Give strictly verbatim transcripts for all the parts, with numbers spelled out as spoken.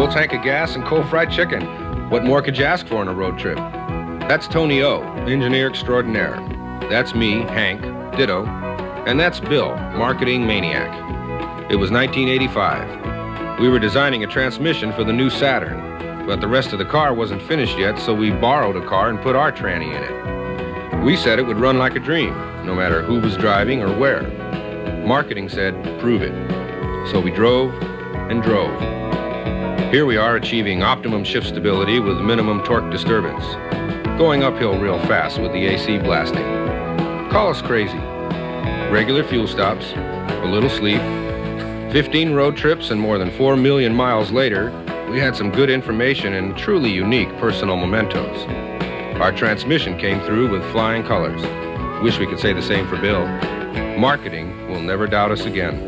full tank of gas and cold fried chicken. What more could you ask for on a road trip? That's Tony O, engineer extraordinaire. That's me, Hank, ditto. And that's Bill, marketing maniac. It was nineteen eighty-five. We were designing a transmission for the new Saturn, but the rest of the car wasn't finished yet, so we borrowed a car and put our tranny in it. We said it would run like a dream, no matter who was driving or where. Marketing said, prove it. So we drove and drove. Here we are achieving optimum shift stability with minimum torque disturbance. Going uphill real fast with the A C blasting. Call us crazy. Regular fuel stops, a little sleep, fifteen road trips, and more than four million miles later, we had some good information and truly unique personal mementos. Our transmission came through with flying colors. Wish we could say the same for Bill. Marketing will never doubt us again.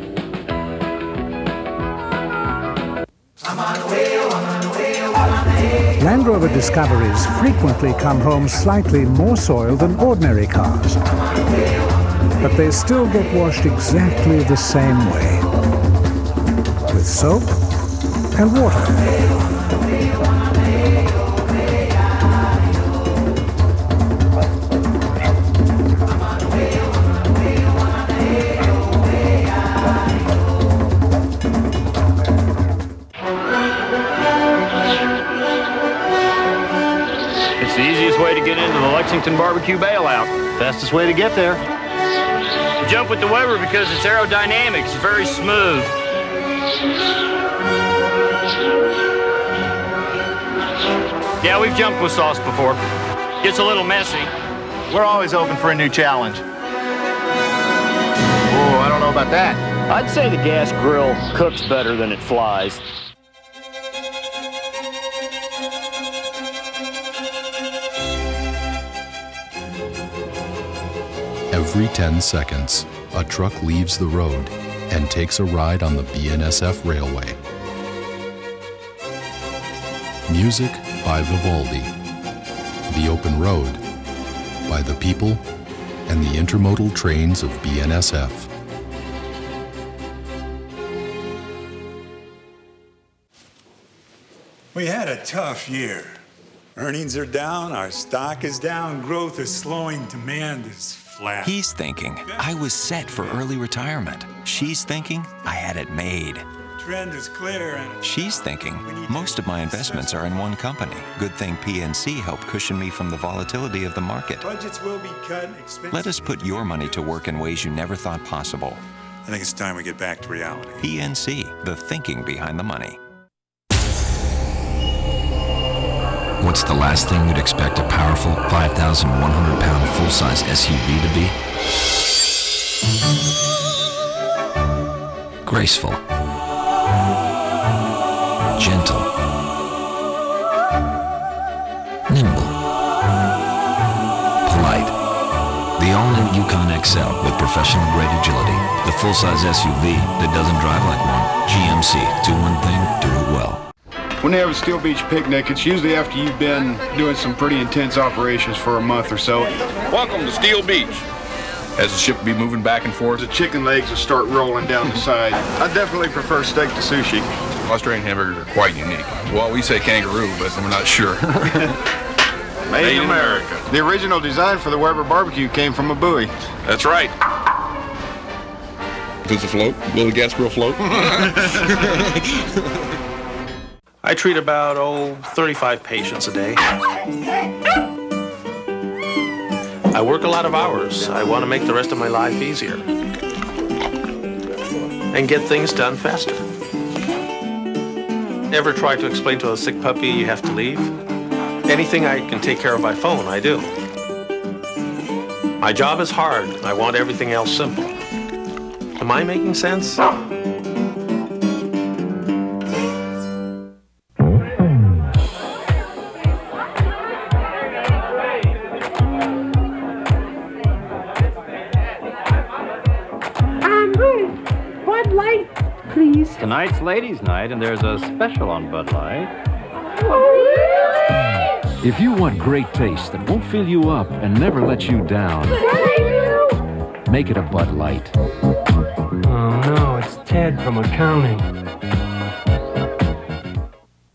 Land Rover Discoveries frequently come home slightly more soiled than ordinary cars. But they still get washed exactly the same way. With soap and water. It's the easiest way to get into the Lexington barbecue bailout. Fastest way to get there. Jump with the Weber because it's aerodynamic. It's very smooth. Yeah, we've jumped with sauce before. Gets a little messy. We're always open for a new challenge. Oh, I don't know about that. I'd say the gas grill cooks better than it flies. Every ten seconds, a truck leaves the road and takes a ride on the B N S F railway. Music by Vivaldi. The Open Road by the people and the intermodal trains of B N S F. We had a tough year. Earnings are down, our stock is down, growth is slowing, demand is flat. He's thinking, I was set for early retirement. She's thinking, I had it made. Trend is clear and She's thinking, most of my investments are in one company. Good thing P N C helped cushion me from the volatility of the market. budgets will be cut. Expenses Let us put your money to work in ways you never thought possible. I think it's time we get back to reality. P N C, the thinking behind the money. What's the last thing you'd expect a powerful five thousand one hundred pound full-size S U V to be? Graceful. Gentle. Nimble. Polite. The all-new Yukon X L with professional-grade agility. The full-size S U V that doesn't drive like one. G M C. Do one thing, do it well. When they have a Steel Beach picnic, it's usually after you've been doing some pretty intense operations for a month or so. Welcome to Steel Beach. As the ship be moving back and forth, The chicken legs will start rolling down the side. I definitely prefer steak to sushi. Australian hamburgers are quite unique. Well, we say kangaroo, but we're not sure. Made in America. The original design for the Weber barbecue came from a buoy. That's right. Does it float? Will the gas grill float? I treat about, oh, thirty-five patients a day. I work a lot of hours. I want to make the rest of my life easier and get things done faster. Ever try to explain to a sick puppy you have to leave? Anything I can take care of by phone, I do. My job is hard. I want everything else simple. Am I making sense? Tonight's ladies' night, and there's a special on Bud Light. If you want great taste that won't fill you up and never let you down, make it a Bud Light. Oh no, it's Ted from accounting.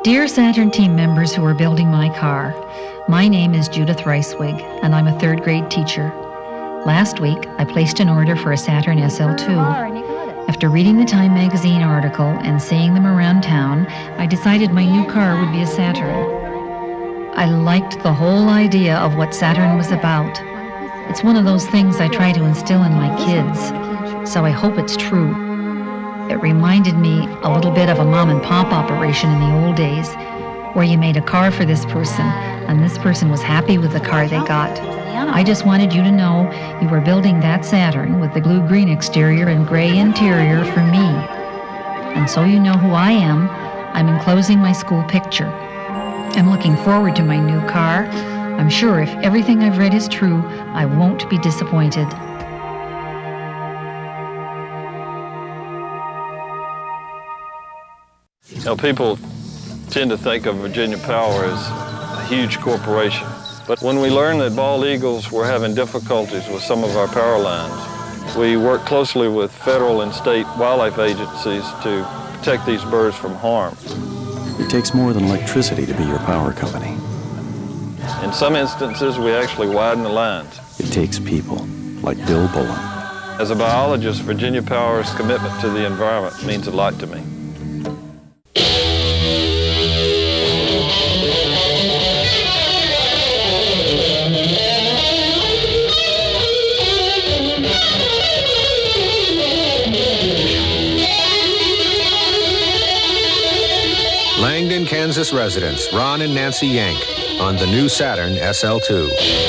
Dear Saturn team members who are building my car, my name is Judith Reiswig, and I'm a third grade teacher. Last week, I placed an order for a Saturn S L two. After reading the Time magazine article and seeing them around town, I decided my new car would be a Saturn. I liked the whole idea of what Saturn was about. It's one of those things I try to instill in my kids, so I hope it's true. It reminded me a little bit of a mom and pop operation in the old days, where you made a car for this person, and this person was happy with the car they got. I just wanted you to know you were building that Saturn with the blue-green exterior and gray interior for me. And so you know who I am, I'm enclosing my school picture. I'm looking forward to my new car. I'm sure if everything I've read is true, I won't be disappointed. You know, people tend to think of Virginia Power as a huge corporation. But when we learned that bald eagles were having difficulties with some of our power lines, we worked closely with federal and state wildlife agencies to protect these birds from harm. It takes more than electricity to be your power company. In some instances, we actually widen the lines. It takes people, like Bill Bullen. As a biologist, Virginia Power's commitment to the environment means a lot to me. Langdon, Kansas residents Ron and Nancy Yank on the new Saturn S L two.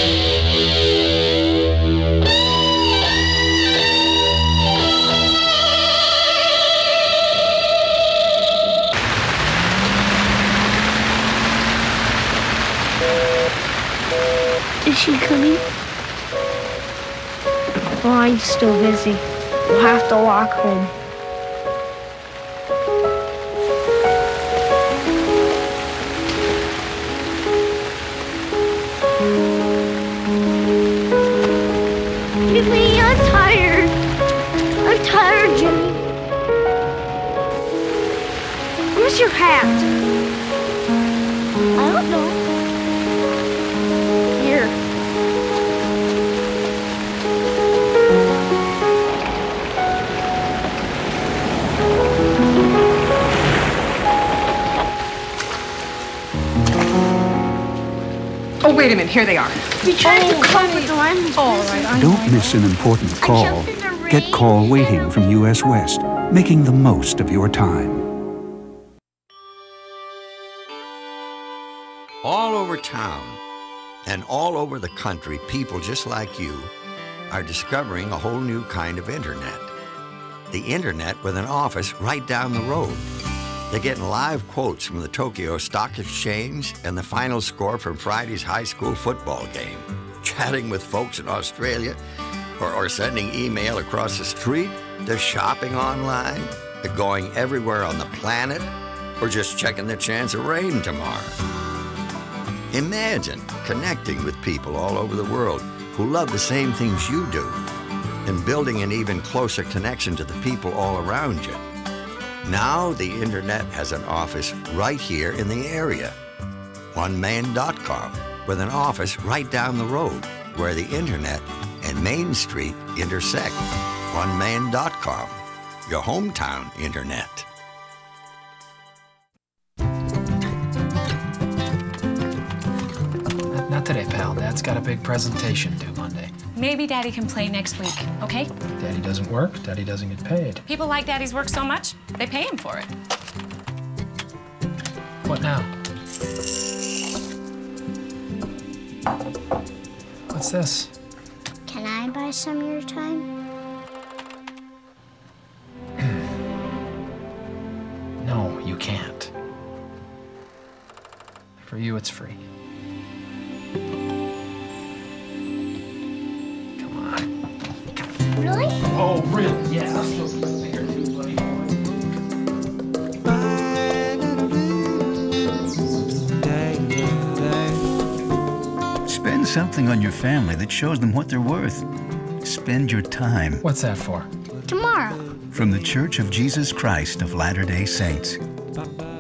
Is she coming? Oh, I'm still busy. We'll have to walk home. Jimmy, I'm tired. I'm tired, Jimmy. Where's your hat? I don't know. Here. Oh, wait a minute. Here they are. We tried oh, to come with the lens. All right. Don't miss an important call. Get call waiting from U S West, making the most of your time. All over town and all over the country, people just like you are discovering a whole new kind of internet. The internet with an office right down the road. They're getting live quotes from the Tokyo Stock Exchange and the final score from Friday's high school football game. Chatting with folks in Australia, or, or sending email across the street. They're shopping online. They're going everywhere on the planet, or just checking the chance of rain tomorrow. Imagine connecting with people all over the world who love the same things you do, and building an even closer connection to the people all around you. Now the internet has an office right here in the area. one man dot com, with an office right down the road where the internet and Main Street intersect. one man dot com, your hometown internet. Not today, pal. Dad's got a big presentation due Monday. Maybe Daddy can play next week, okay? Daddy doesn't work. Daddy doesn't get paid. People like Daddy's work so much, they pay him for it. What now? What's this? Can I buy some of your time? No, you can't. For you, it's free. Really? Oh, really? Yeah. Spend something on your family that shows them what they're worth. Spend your time. What's that for? Tomorrow. From the Church of Jesus Christ of Latter-day Saints.